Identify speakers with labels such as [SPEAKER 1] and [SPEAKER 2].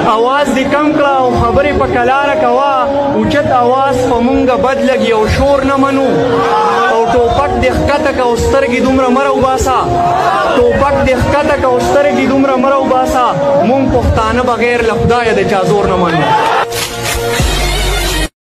[SPEAKER 1] اواز دې کم کړه او خبرې په کلاره کوه اوچت اواز په مونږه بد لګي او شور نه منو او ټوپک دې ښکته که او سترګې دومره مه راوباسه ټوپک دې ښکته که او سترګې دومره مه راوباسه مونږ پښتانه بغیر له خدایه د چا زور نه منو